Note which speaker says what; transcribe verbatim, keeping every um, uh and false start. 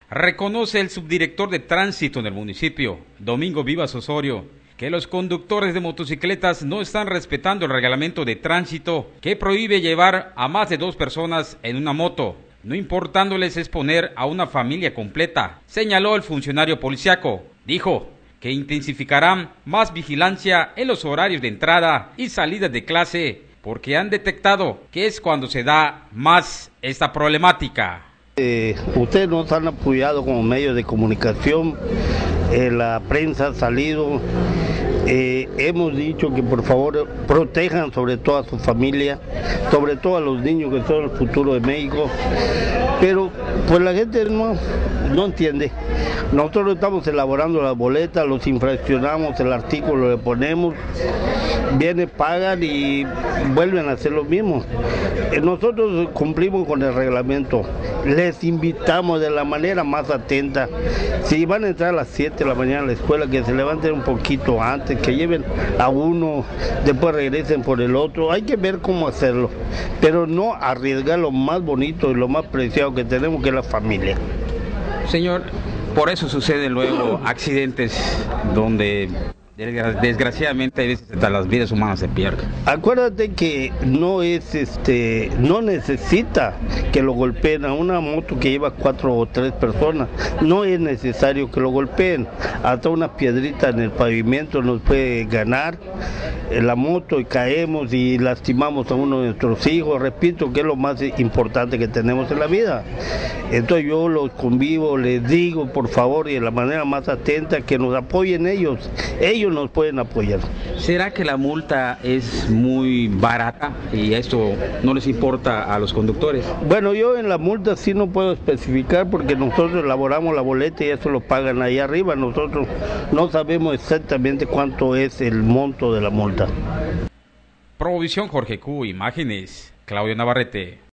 Speaker 1: Reconoce el subdirector de tránsito en el municipio, Domingo Vivas Osorio, que los conductores de motocicletas no están respetando el reglamento de tránsito que prohíbe llevar a más de dos personas en una moto, no importándoles exponer a una familia completa, señaló el funcionario policiaco. Dijo que intensificarán más vigilancia en los horarios de entrada y salida de clase, porque han detectado que es cuando se da más esta problemática.
Speaker 2: Eh, ustedes nos han apoyado como medios de comunicación, eh, la prensa ha salido, eh, hemos dicho que por favor protejan sobre todo a su familia, sobre todo a los niños que son el futuro de México, pero pues la gente no, no entiende. Nosotros estamos elaborando las boletas, los infraccionamos, el artículo le ponemos, vienen, pagan y vuelven a hacer lo mismo. Nosotros cumplimos con el reglamento, les invitamos de la manera más atenta. Si van a entrar a las siete de la mañana a la escuela, que se levanten un poquito antes, que lleven a uno, después regresen por el otro. Hay que ver cómo hacerlo, pero no arriesgar lo más bonito y lo más preciado que tenemos, que es la familia.
Speaker 1: Señor, por eso suceden luego accidentes donde desgraciadamente a veces hasta las vidas humanas se pierden.
Speaker 2: Acuérdate que no es este, no necesita que lo golpeen a una moto que lleva cuatro o tres personas, no es necesario que lo golpeen, hasta una piedrita en el pavimento nos puede ganar la moto y caemos y lastimamos a uno de nuestros hijos. Repito que es lo más importante que tenemos en la vida. Entonces yo los convivo, les digo por favor y de la manera más atenta que nos apoyen ellos, ellos nos pueden apoyar.
Speaker 1: ¿Será que la multa es muy barata y esto no les importa a los conductores?
Speaker 2: Bueno, yo en la multa sí no puedo especificar porque nosotros elaboramos la boleta y eso lo pagan ahí arriba. Nosotros no sabemos exactamente cuánto es el monto de la multa.
Speaker 1: Provisión Jorge Q, imágenes, Claudio Navarrete.